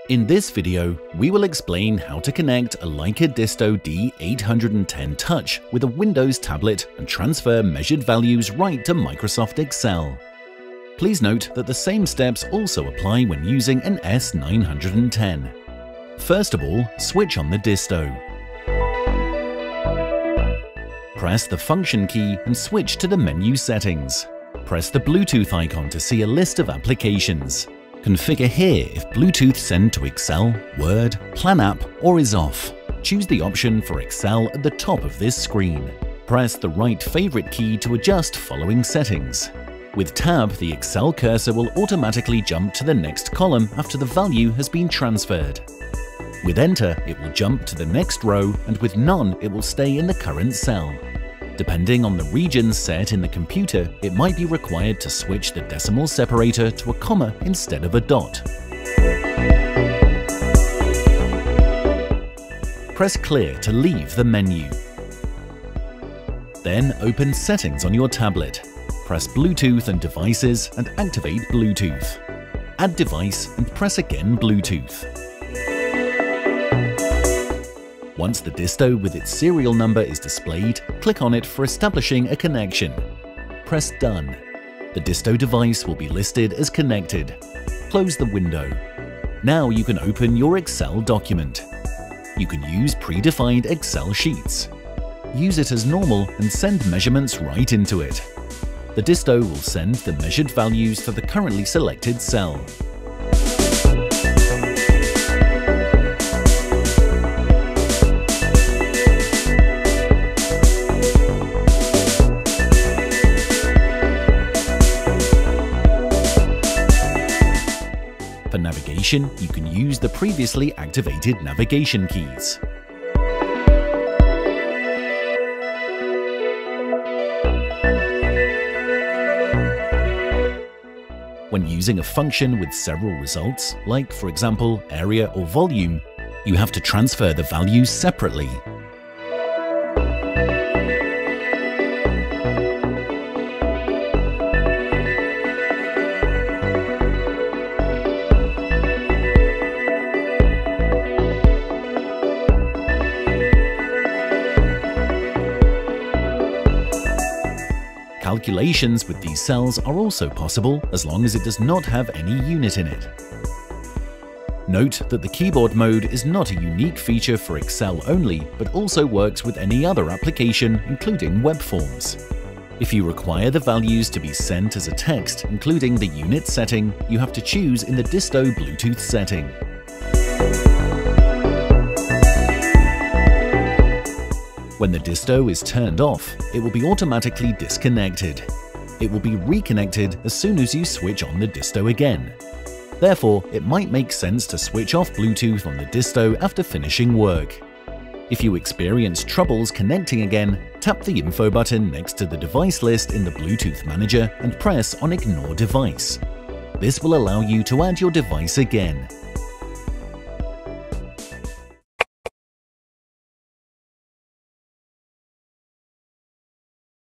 In this video, we will explain how to connect a Leica DISTO D810 Touch with a Windows tablet and transfer measured values right to Microsoft Excel. Please note that the same steps also apply when using an S910. First of all, switch on the Disto. Press the function key and switch to the menu settings. Press the Bluetooth icon to see a list of applications. Configure here if Bluetooth send to Excel, Word, Plan App, or is off. Choose the option for Excel at the top of this screen. Press the right favorite key to adjust following settings. With Tab, the Excel cursor will automatically jump to the next column after the value has been transferred. With Enter, it will jump to the next row, and with None, it will stay in the current cell. Depending on the region set in the computer, it might be required to switch the decimal separator to a comma instead of a dot. Press Clear to leave the menu. Then open Settings on your tablet. Press Bluetooth and Devices and activate Bluetooth. Add device and press again Bluetooth. Once the Disto with its serial number is displayed, click on it for establishing a connection. Press Done. The Disto device will be listed as connected. Close the window. Now you can open your Excel document. You can use predefined Excel sheets. Use it as normal and send measurements right into it. The Disto will send the measured values to the currently selected cell. For navigation, you can use the previously activated navigation keys. When using a function with several results, like for example area or volume, you have to transfer the values separately. Calculations with these cells are also possible as long as it does not have any unit in it. Note that the keyboard mode is not a unique feature for Excel only, but also works with any other application, including web forms. If you require the values to be sent as a text, including the unit setting, you have to choose in the Disto Bluetooth setting. When the Disto is turned off, it will be automatically disconnected. It will be reconnected as soon as you switch on the Disto again. Therefore, it might make sense to switch off Bluetooth on the Disto after finishing work. If you experience troubles connecting again, tap the info button next to the device list in the Bluetooth manager and press on Ignore Device. This will allow you to add your device again.